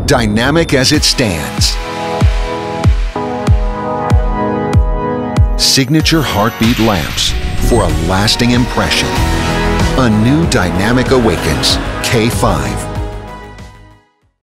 dynamic as it stands. Signature heartbeat lamps for a lasting impression. A new dynamic awakens K5.